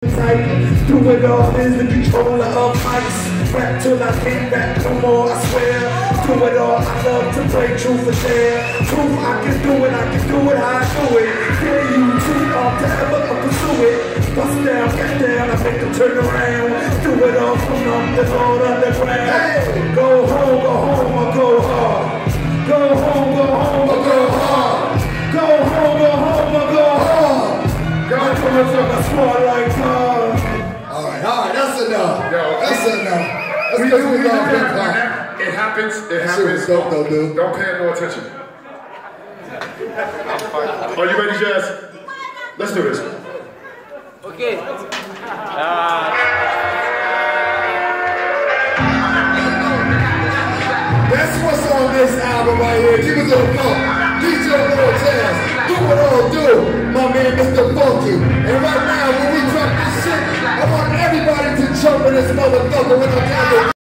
Through it all is the controller of mics. Rap till I can't rap no more, I swear. Through it all, I love to play truth or dare. Truth, I can do it how I do it. Dare you too off to ever pursue it. Bust down, get down, I make them turn around. Through it all from the Lord underground. Hey. Go home or go hard. Go home or go hard. Go home or go hard. God coming from a small like God. Alright, that's enough. Yo, that's enough. We do hip hop. It happens. It happens. Dope, though, dude. Don't pay no attention. Are you ready, Jazz? Let's do this. Okay. That's what's on this album right here. Give us a call. DJ Lil Jazz. Do what all do. My man, Mr. Funky. And right now, when we drop this shit, I want everybody to jump in this motherfucker when I count it.